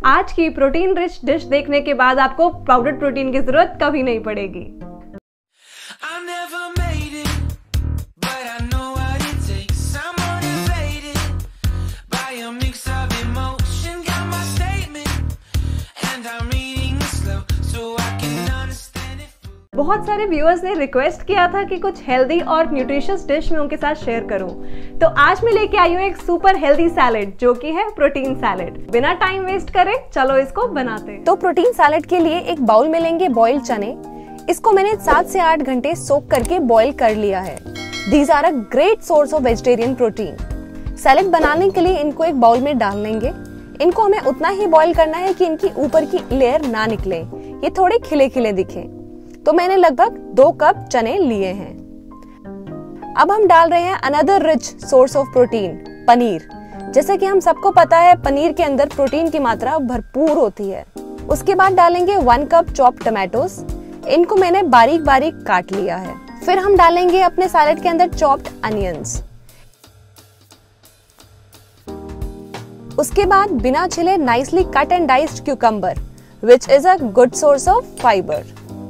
आज की protein rich dish देखने के बाद आपको पाउडर्ड प्रोटीन की जरूरत कभी नहीं पड़ेगी। बहुत सारे व्यूअर्स ने रिक्वेस्ट किया था कि कुछ हेल्दी और न्यूट्रिशियस डिश मैं उनके साथ शेयर करूं, तो आज मैं लेके आई हूं एक सुपर हेल्दी सैलेड जो कि है प्रोटीन सैलेड। बिना टाइम वेस्ट करे चलो इसको बनाते हैं। तो प्रोटीन सैलेड के लिए एक बाउल में लेंगे बॉइल्ड चने। इसको मैंने 7 से 8 घंटे सोक करके बॉईल कर लिया है। These are a great source of vegetarian protein. Salad बनाने के लिए इनको एक बाउल में डाल लेंगे। इनको हमें उतना ही बॉईल करना है कि इनकी ऊपर की लेयर ना निकले, ये थोड़े खिले खिले दिखे। तो मैंने लगभग 2 कप चने लिए हैं। अब हम डाल रहे हैं another rich source of protein, paneer. जैसे कि हम सबको पता है पनीर के अंदर प्रोटीन की मात्रा भरपूर होती है। उसके बाद डालेंगे 1 कप चॉप्ड टमाटोस। इनको मैंने बारीक बारीक काट लिया है। फिर हम डालेंगे अपने सैलेड के अंदर चॉप्ड अनियंस। उसके बाद बिना छिले nicely cut and diced cucumber, which is a good source of fibre.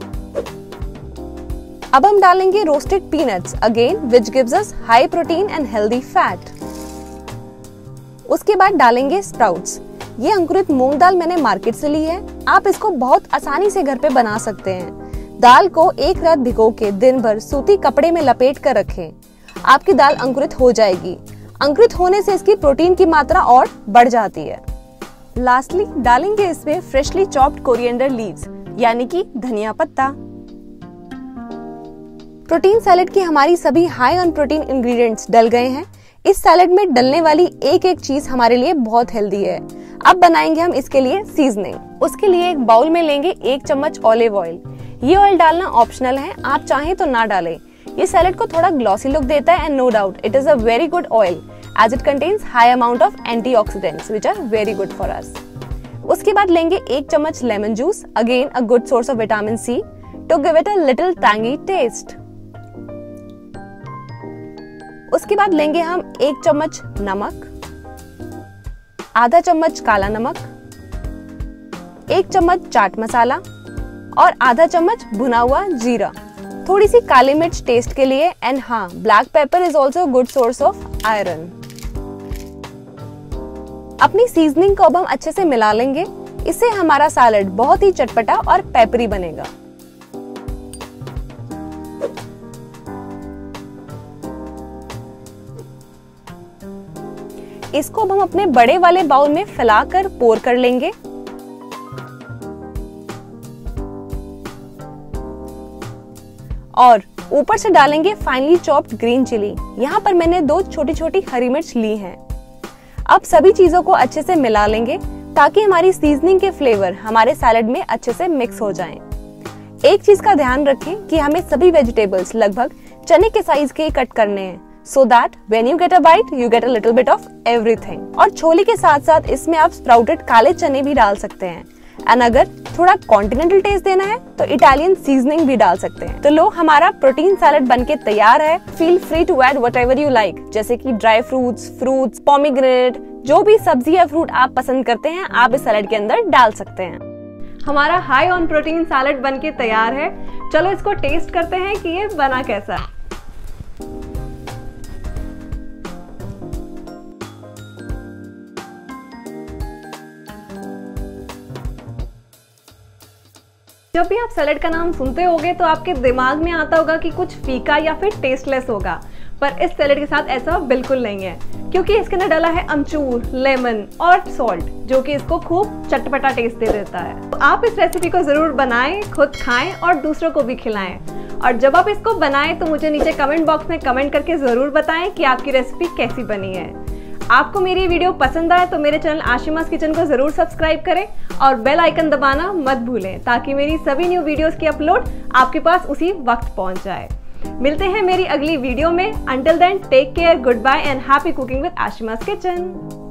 अब हम डालेंगे roasted peanuts, again which gives us high protein and healthy fat. उसके बाद डालेंगे स्प्राउट्स। ये अंकुरित मूंग दाल मैंने मार्केट से ली है। आप इसको बहुत आसानी से घर पे बना सकते हैं। दाल को एक रात भिगो के दिन भर सूती कपड़े में लपेट कर रखें। आपकी दाल अंकुरित हो जाएगी। अंकुरित होने से इसकी प्रोटीन की मात्रा और बढ़ जाती है। लास्टली डालेंगे इसमें फ्रेशली चॉप्ड कोरिएंडर लीव्स, यानी कि धनिया पत्ता। प्रोटीन सैलेड की हमारी सभी हाई ऑन प्रोटीन इंग्रेडिएंट्स डल गए हैं। इस सैलेड में डलने वाली एक एक चीज हमारे लिए बहुत हेल्दी है। अब बनाएंगे हम इसके लिए सीजनिंग। उसके लिए एक बाउल में लेंगे 1 चम्मच ऑलिव ऑयल। ये ऑयल डालना ऑप्शनल है, आप चाहें तो ना डालें। ये सैलेड को थोड़ा ग्लॉसी लुक देता है and no doubt it is a very good oil as it contains high amount of antioxidants which are very good for us. उसके बाद लेंगे 1 चम्मच lemon juice, again a good source of vitamin C to give it a little tangy taste. उसके बाद लेंगे हम 1 चम्मच नमक, आधा चम्मच काला नमक, 1 चम्मच चाट मसाला और आधा चम्मच भुना हुआ जीरा, थोड़ी सी काली मिर्च टेस्ट के लिए एंड हाँ, black pepper is also good source of iron. अपनी सीजनिंग को अब हम अच्छे से मिला लेंगे। इससे हमारा सैलेड बहुत ही चटपटा और पेपरी बनेगा। इसको अब हम अपने बड़े वाले बाउल में फैलाकर पोर कर लेंगे। और ऊपर से डालेंगे फाइनली चॉप्ड ग्रीन चिली। यहाँ पर मैंने 2 छोटी छोटी हरी मिर्च ली हैं। अब सभी चीजों को अच्छे से मिला लेंगे ताकि हमारी सीजनिंग के फ्लेवर हमारे सैलेड में अच्छे से मिक्स हो जाएं। एक चीज का ध्यान रखें कि हमें सभी वेजिटेबल्स लगभग चने के साइज के कट करने हैं, so that when you get a bite, you get a little bit of everything। और छोले के साथ साथ इसमें आप स्प्राउटेड काले चने भी डाल सकते हैं। एंड अगर थोड़ा कॉन्टिनेंटल टेस्ट देना है तो इटालियन सीजनिंग भी डाल सकते हैं। तो लो, हमारा प्रोटीन सैलेड बनके तैयार है। Feel free to add whatever you like, जैसे कि ड्राई फ्रूट्स, पोमीग्रेनेट, जो भी सब्जी या फ्रूट आप पसंद करते हैं आप इस सैलेड के अंदर डाल सकते हैं। हमारा हाई ऑन प्रोटीन सैलेड बनके तैयार है। चलो इसको टेस्ट करते हैं कि ये बना कैसा है। जब भी आप सैलेड का नाम सुनते होगे तो आपके दिमाग में आता होगा कि कुछ फीका या फिर टेस्टलेस होगा, पर इस सैलेड के साथ ऐसा बिल्कुल नहीं है, क्योंकि इसके अंदर डाला है अमचूर, लेमन और सॉल्ट, जो कि इसको खूब चटपटा टेस्ट दे देता है। तो आप इस रेसिपी को जरूर बनाएं, खुद खाएं और दूसरों को भी खिलाएं। और जब आप इसको बनाएं तो मुझे नीचे कमेंट बॉक्स में कमेंट करके जरूर बताएं कि आपकी रेसिपी कैसी बनी है। आपको मेरी वीडियो पसंद आए तो मेरे चैनल आशिमास किचन को जरूर सब्सक्राइब करें और बेल आइकन दबाना मत भूलें, ताकि मेरी सभी न्यू वीडियोस की अपलोड आपके पास उसी वक्त पहुंच जाए। मिलते हैं मेरी अगली वीडियो में। Until then take care, goodbye and happy cooking with Ashima's kitchen.